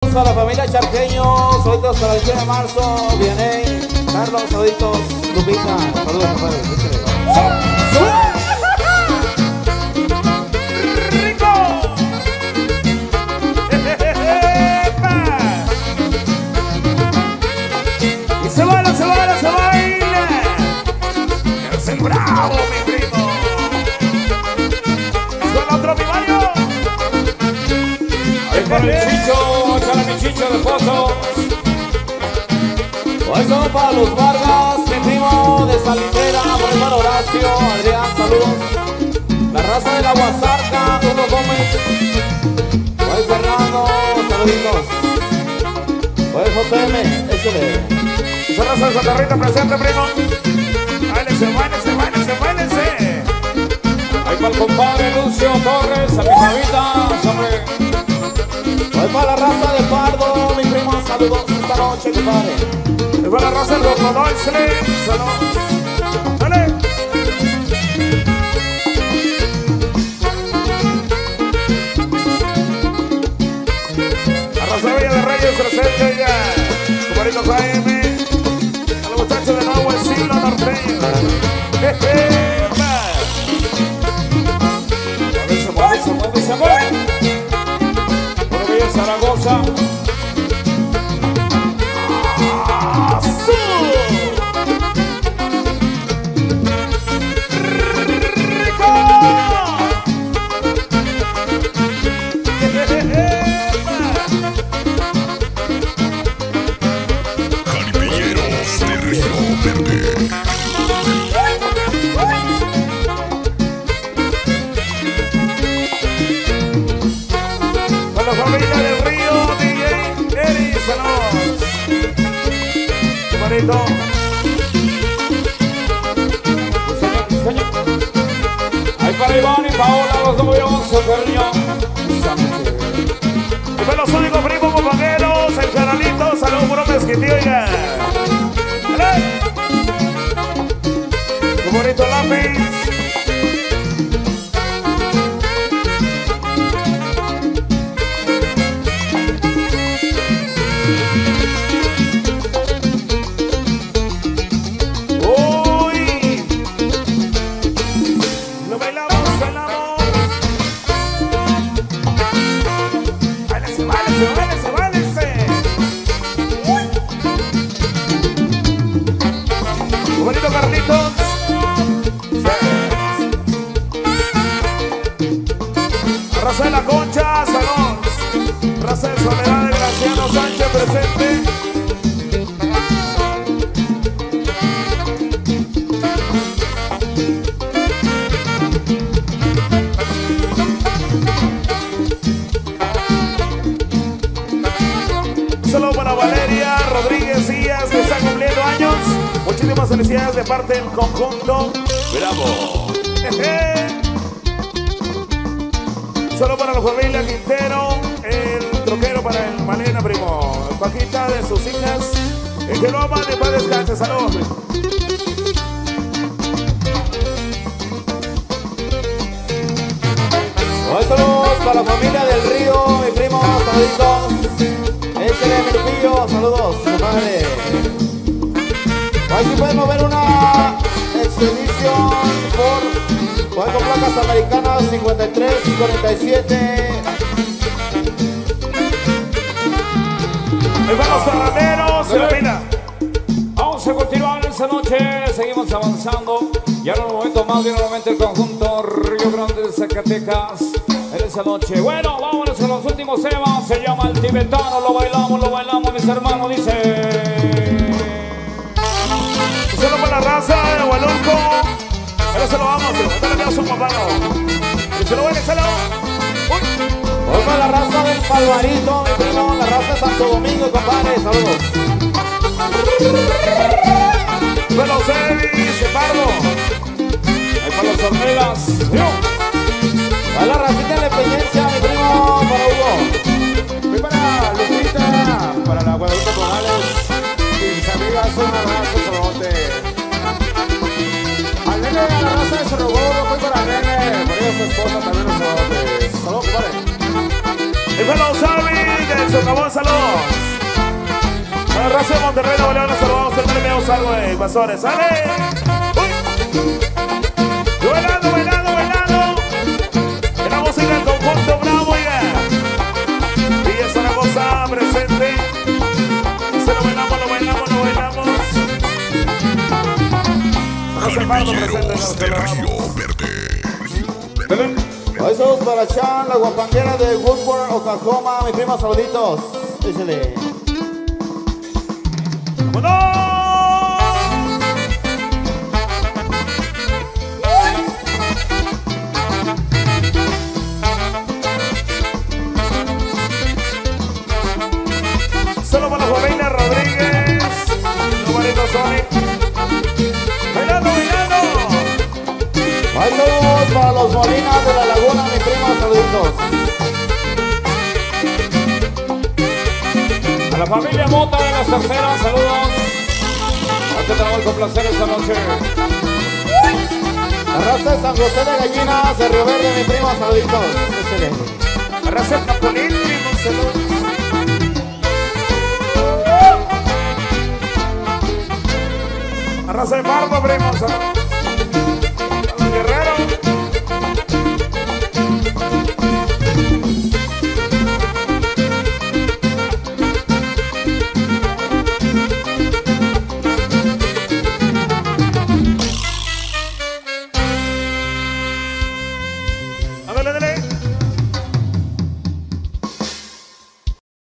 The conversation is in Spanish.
Saludos a la familia Charqueño, saluditos para el 10 de marzo, viene Carlos, saluditos, Lupita, saludos, compadre. ¡Rico! Y se baila, se baila, se baila. Es el bravo, mi primo. Es con otro mi Mario. Ahí para el Chicho, échale mi Chicho de Pozos. Eso para los Vargas, mi primo de Salindera, por el Horacio, Adrián, saludos. La raza de la Guasarca, Hugo Gómez. Pues Fernando, saluditos. Pues JM, échale. Esa raza de Santa Rita presente, primo. Báilese, báilese, báilese, báilese. Ahí para el compadre Lucio Torres, a mi Javita, hombre. Ahí para la raza de Pardo, mi primo, saludos esta noche, compadre. Es para la raza del Rocodol, saludos. Dale. La raza Villa de Reyes presente ya. Compadrito Jaime. A los muchachos de nuevo el siglo norteño. Se mueve. Por Villa Zaragoza. Ahí para Iván y Paola, los novios, cariño. Y para los únicos primos compañeros, el canalito, saludos por un mezquitío, oiga. ¡Dale! ¡Qué bonito lápiz! Raza de la Concha, salón. Raza de Soledad de Graciano Sánchez presente. Solo para Valeria Rodríguez Díaz, que está cumpliendo años. Muchísimas felicidades de parte del conjunto Bravo. Solo para la familia Quintero, el troquero para el Malena, primo. Paquita de sus hijas, el que lo ama de paz descanse. Saludos, primo. Saludos para la familia del Río, mi primo, saluditos. Échale mi Lupillo, saludos, compadre. Aquí podemos ver una expedición con placas americanas 53 y 47. Ahí van los terraneros, se la pena. Vamos a continuar esta noche, seguimos avanzando. Y ahora un momento más viene nuevamente el conjunto Río Grande de Zacatecas en esa noche. Bueno, vámonos con los últimos temas. Se llama El Tibetano, lo bailamos, mis hermanos, dice. Solo para la raza de Hualunco. Ahora se lo vamos, dale a su papá. Y se lo voy a hacer. Hoy para la raza del Palvarito, mi primo, la raza de Santo Domingo, compadre, saludos. Para los Evis, Pardo. Ahí para los hormigas. Para la racita de la Independencia, mi primo, para Hugo. Voy para Lupita, para la Guadalupe Morales y mis amigas, un abrazo, saludote. Al nene de la raza de Cerro Gordo, voy para el nene, por ella su esposa también los saludotes. Saludos, compadre. El fellow Salvi del Socavón, saludos. A la raza de Monterrey, Nuevo León, nos saludamos. El premio salvo de Invasores. ¡Sale! ¡Uy! Bailando, bailando, bailando. En la música del conjunto Bravo, ya. Y es una cosa presente. Y se lo bailamos, lo bailamos, lo bailamos. Jardineros de Río Verde. Besos para Chan, la guapanguera de Woodward, Oklahoma. Mi primo, saluditos. Échale. ¡Vámonos! Solo para la familia Rodríguez. Numerito Sonic. Bailando, bailando. Besos para los Molinas de la Laguna. Mi primo, saluditos. A la familia Mota de las Terceras, saludos. Aquí tenemos con placer esta noche. La raza de San José de Gallinas, de Río Verde, mi primo, saluditos. Échale. La raza de Capulín, primo, saludos. La raza de Barba, primo, saludos.